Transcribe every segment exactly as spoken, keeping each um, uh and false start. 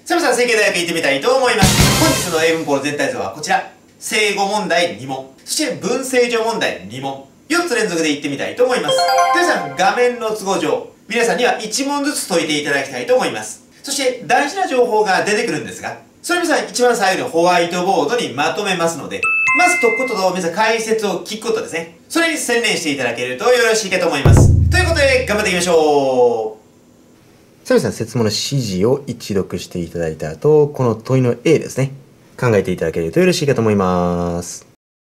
さあ皆さん、成形大学行ってみたいと思います。本日の英文法の全体像はこちら。正誤問題に問。そして文正上問題に問。よっつ連続で行ってみたいと思います。皆さん、画面の都合上、皆さんにはいち問ずつ解いていただきたいと思います。そして大事な情報が出てくるんですが、それ皆さん一番最後にホワイトボードにまとめますので、まず解くことと皆さん解説を聞くことですね。それに専念していただけるとよろしいかと思います。ということで、頑張っていきましょう。 さあ皆さん、設問の指示を一読していただいた後、この問いの A ですね。考えていただけるとよろしいかと思います。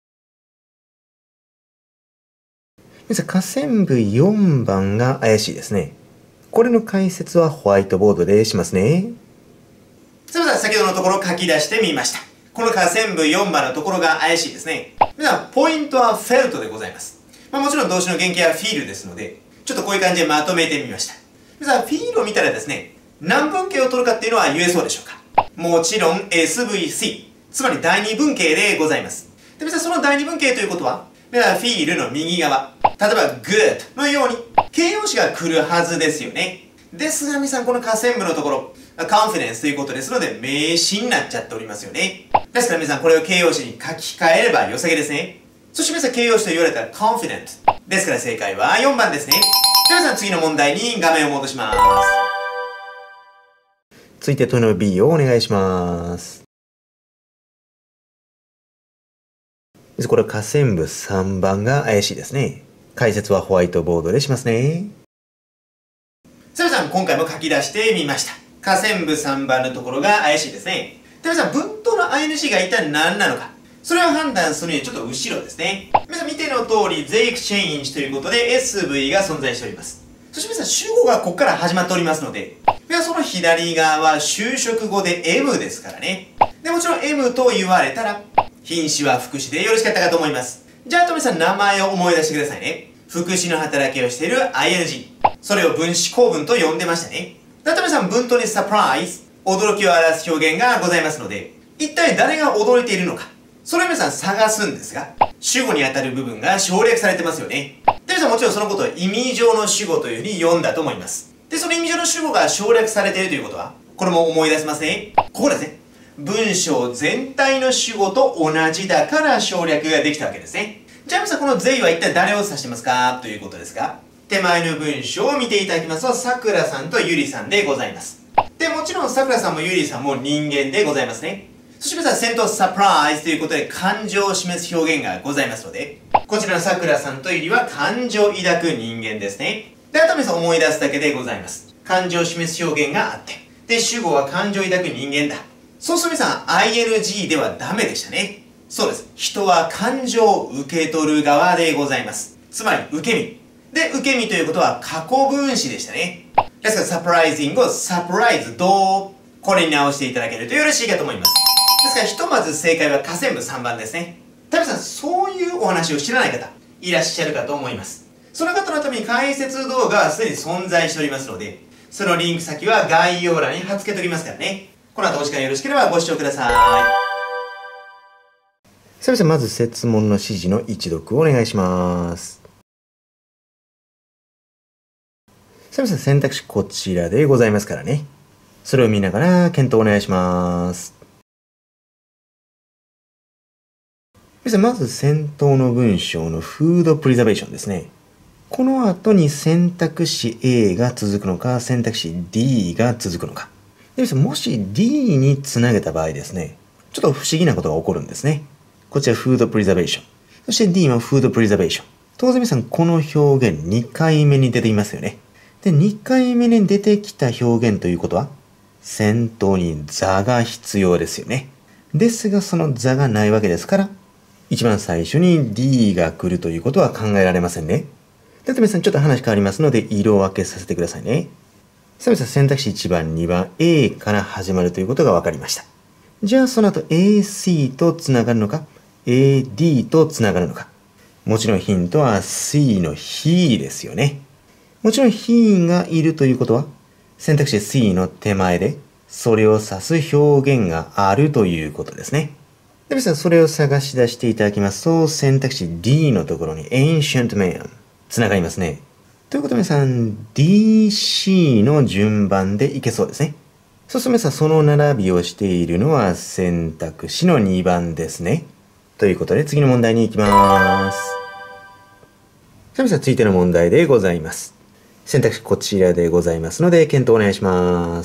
皆さん、下線部よんばんが怪しいですね。これの解説はホワイトボードでしますね。 さあ皆さん、先ほどのところ書き出してみました。この下線部よんばんのところが怪しいですね。皆さん、ポイントはフェルトでございます。まあ、もちろん動詞の原型はフィールですので、ちょっとこういう感じでまとめてみました。皆さん、フィールを見たらですね、何文型を取るかっていうのは言えそうでしょうか。もちろん エスブイシー、つまり第二文型でございます。で、皆さん、その第二文型ということは、皆さん、フィールの右側、例えば good のように形容詞が来るはずですよね。ですが皆さん、この下線部のところ、confidence ということですので、名詞になっちゃっておりますよね。ですから皆さん、これを形容詞に書き換えれば良さげですね。そして皆さん、形容詞と言われたら confident。ですから正解はよんばんですね。では皆さん、次の問題に画面を戻します。 続いて問いの B をお願いします。これ下線部さんばんが怪しいですね。解説はホワイトボードでしますね。 さあ皆さん、今回も書き出してみました。下線部さんばんのところが怪しいですね。で皆さん、文頭の アイエヌジー が一体何なのか。それを判断するにはちょっと後ろですね。皆さん見ての通り、they exchange ということで エスブイ が存在しております。そして皆さん、主語がここから始まっておりますので、皆さんその左側は修飾語で エム ですからね。で、もちろん エム と言われたら、品詞は副詞でよろしかったかと思います。じゃあ、あと皆さん名前を思い出してくださいね。副詞の働きをしている アイエヌジー。それを分詞構文と呼んでましたね。あと皆さん、文頭にサプライズ、驚きを表す表現がございますので、一体誰が驚いているのか。それを皆さん探すんですが、主語にあたる部分が省略されてますよね。で、皆さんもちろんそのことを意味上の主語というふうに読んだと思います。で、その意味上の主語が省略されているということは、これも思い出せますね。ここですね。文章全体の主語と同じだから省略ができたわけですね。じゃあ皆さん、この they は一体誰を指してますかということですが、手前の文章を見ていただきますと、さくらさんとゆりさんでございます。で、もちろんさくらさんもゆりさんも人間でございますね。そして皆さん、先頭サプライズということで感情を示す表現がございますので、こちらのさくらさんとゆりは感情を抱く人間ですね。で、あと皆さん思い出すだけでございます。感情を示す表現があって、で、主語は感情を抱く人間だ。そうすると皆さん、アイエヌジー ではダメでしたね。そうです。人は感情を受け取る側でございます。つまり、受け身。で、受け身ということは過去分詞でしたね。ですから、サプライズングをサプライズどうこれに直していただけるとよろしいかと思います。ですから、ひとまず正解は下線部さんばんですね。タミさん、そういうお話を知らない方、いらっしゃるかと思います。その方のために解説動画はすでに存在しておりますので、そのリンク先は概要欄に貼っ付けておきますからね。この後お時間よろしければご視聴ください。 さあ皆さん、まず設問の指示の一読をお願いします。さあ皆さん、選択肢こちらでございますからね。それを見ながら検討お願いします。皆さん、まず先頭の文章のフードプリザベーションですね。この後に選択肢 A が続くのか、選択肢 D が続くのか。でもし D につなげた場合ですね、ちょっと不思議なことが起こるんですね。こちらフードプリザベーション。そして D もフードプリザベーション。当然皆さんこの表現にかいめに出ていますよね。で、にかいめに出てきた表現ということは、先頭に座が必要ですよね。ですがその座がないわけですから、一番最初に D が来るということは考えられませんね。では皆さんちょっと話変わりますので色分けさせてくださいね。さあ皆さん選択肢いちばん、にばん A から始まるということが分かりました。じゃあその後 エーシー とつながるのか エーディー とつながるのか。もちろんヒントは C の He ですよね。もちろん He がいるということは選択肢 C の手前でそれを指す表現があるということですね。で皆さんそれを探し出していただきますと選択肢 D のところに Ancient Man つながりますね。ということで皆さん ディーシー の順番でいけそうですね。 そうすると皆さん、その並びをしているのは選択肢のにばんですね。ということで、次の問題に行きます。さあ皆さん、続いての問題でございます。選択肢こちらでございますので、検討お願いします。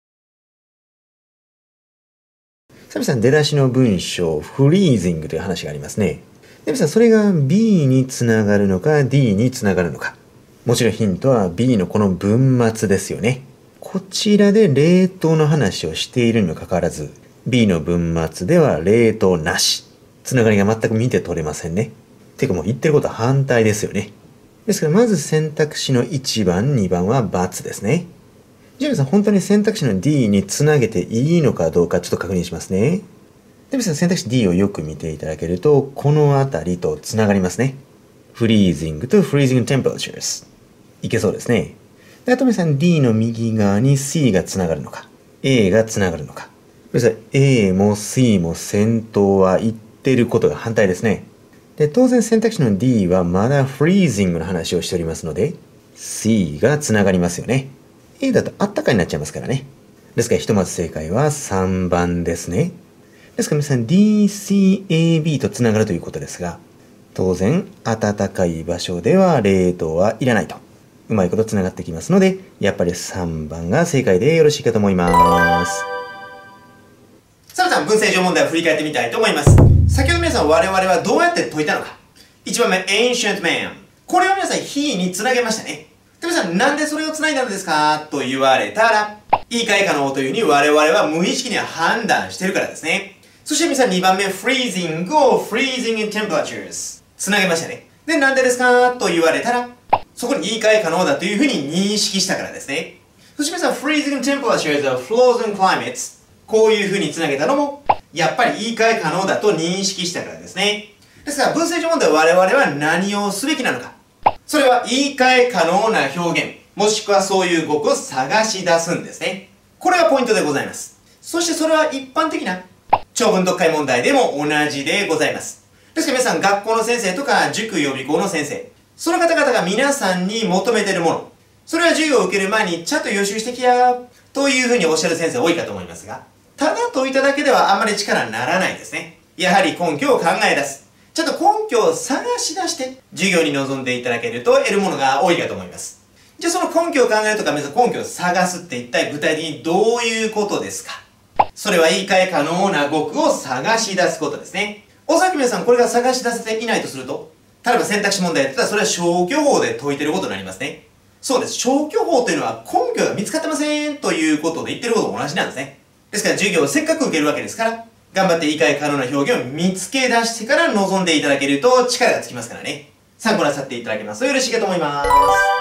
さあ皆さん、出だしの文章、フリーズングという話がありますね。で皆さん、それが B につながるのか D につながるのか。もちろんヒントは B のこの文末ですよね。こちらで冷凍の話をしているにもかかわらず、B の文末では冷凍なし。つながりが全く見て取れませんね。てかもう言ってることは反対ですよね。ですからまず選択肢のいちばん、にばんは×ですね。じゃあ皆さん本当に選択肢の D につなげていいのかどうかちょっと確認しますね。で皆さん選択肢 D をよく見ていただけると、このあたりとつながりますね。フリーズングとフリーズングテンパラチュース。いけそうですね。であと皆さん D の右側に C がつながるのか、A がつながるのか。皆さん A も C も先頭は言っていることが反対ですね。で、当然選択肢の D はまだフリーズングの話をしておりますので、C がつながりますよね。A だとあったかになっちゃいますからね。ですからひとまず正解はさんばんですね。ですから皆さん ディーシーエービー とつながるということですが、当然暖かい場所では冷凍はいらないと。うまいことつながってきますので、やっぱりさんばんが正解でよろしいかと思います。 さあ皆さん、文章上問題を振り返ってみたいと思います。先ほど皆さん我々はどうやって解いたのか。いちばんめ、ancient man。これを皆さん he につなげましたね。で皆さん、なんでそれをつないだのですかと言われたら、言い換え可能というふうに我々は無意識には判断しているからですね。そして皆さんにばんめ、freezing を freezing in temperatures。つなげましたね。で、なんでですかと言われたら、そこに言い換え可能だというふうに認識したからですね。そして皆さん、freezing in temperatures of frozen climates。こういうふうにつなげたのも、やっぱり言い換え可能だと認識したからですね。ですから、文章上問題我々は何をすべきなのか。それは言い換え可能な表現、もしくはそういう語句を探し出すんですね。これがポイントでございます。そしてそれは一般的な長文読解問題でも同じでございます。ですから皆さん、学校の先生とか塾予備校の先生、その方々が皆さんに求めているもの、それは授業を受ける前にちゃんと予習してきやというふうにおっしゃる先生多いかと思いますが、ただ解いただけではあまり力にならないですね。やはり根拠を考え出す。ちゃんと根拠を探し出して授業に臨んでいただけると得るものが多いかと思います。じゃあその根拠を考えるとか、皆さん根拠を探すって一体具体的にどういうことですか？それは言い換え可能な語句を探し出すことですね。おそらく皆さんこれが探し出せていないとすると、例えば選択肢問題やってたらそれは消去法で解いてることになりますね。そうです。消去法というのは根拠が見つかってませんということで言ってることと同じなんですね。ですから授業をせっかく受けるわけですから、頑張って言い換え可能な表現を見つけ出してから臨んでいただけると力がつきますからね。参考なさっていただけますとよろしいかと思います。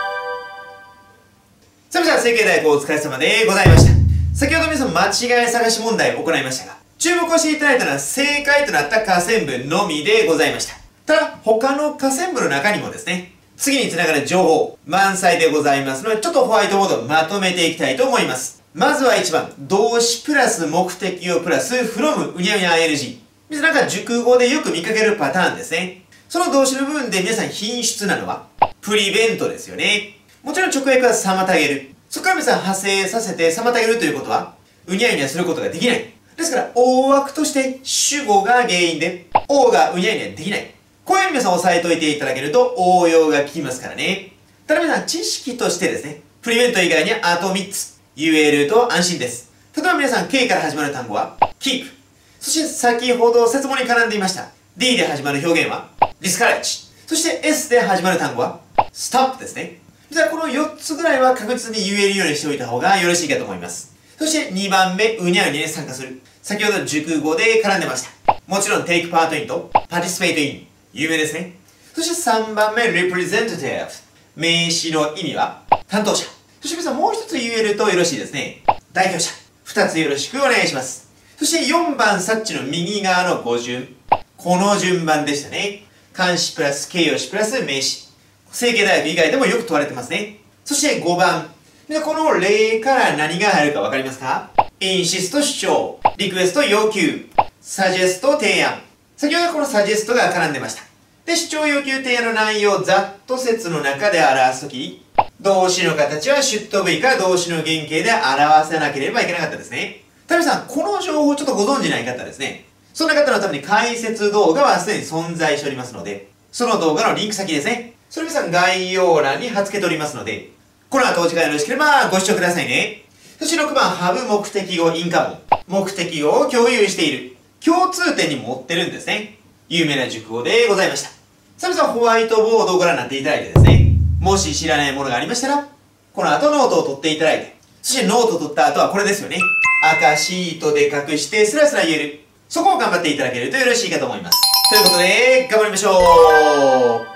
さあ皆さん、成形大学お疲れ様でございました。先ほど皆さん間違い探し問題を行いましたが、注目をしていただいたのは正解となった下線部のみでございました。ただ、他の下線部の中にもですね、次につながる情報満載でございますので、ちょっとホワイトボードをまとめていきたいと思います。まずはいちばん、動詞プラス目的をプラス from うにゃうにゃ エルジー。皆さんなんか熟語でよく見かけるパターンですね。その動詞の部分で皆さん品質なのは、プリベントですよね。もちろん直訳は妨げる。そこから皆さん派生させて妨げるということは、うにゃうにゃすることができない。ですから、大枠として主語が原因で、O がうにゃうにゃできない。こういうふうに皆さん押さえといていただけると応用が効きますからね。ただ皆さん知識としてですね、プリベント以外にあとみっつ言えると安心です。例えば皆さん K から始まる単語は keep。そして先ほど説問に絡んでいました D で始まる表現は discourage。そして S で始まる単語は stop ですね。じゃあこのよっつぐらいは確実に言えるようにしておいた方がよろしいかと思います。そしてにばんめ、うにゃうにゃに参加する。先ほど熟語で絡んでました。もちろん take part in と participate in。有名ですね。そしてさんばんめ、representative。名詞の意味は担当者。そして皆さんもう一つ言えるとよろしいですね。代表者。二つよろしくお願いします。そしてよんばん、サッチの右側の語順。この順番でしたね。冠詞プラス形容詞プラス名詞。成形大学以外でもよく問われてますね。そしてごばん。この例から何が入るかわかりますか？インシスト主張。リクエスト要求。サジェスト提案。先ほどこのサジェストが絡んでました。で、主張要求提案の内容をざっと説の中で表すとき、 動詞の形は should be か動詞の原型で表さなければいけなかったですね。タミさん、この情報ちょっとご存知ない方ですね。そんな方のために解説動画はすでに存在しておりますので、その動画のリンク先ですね。それ皆さん概要欄に貼っ付けておりますので、この後お時間よろしければご視聴くださいね。そしてろくばん、ハブ目的語インカモン。目的語を共有している。共通点に持ってるんですね。有名な熟語でございました。さあ皆さん、ホワイトボードをご覧になっていただいてですね、もし知らないものがありましたら、この後ノートを取っていただいて、そしてノートを取った後はこれですよね。赤シートで隠してスラスラ言える。そこを頑張っていただけるとよろしいかと思います。ということで、頑張りましょう。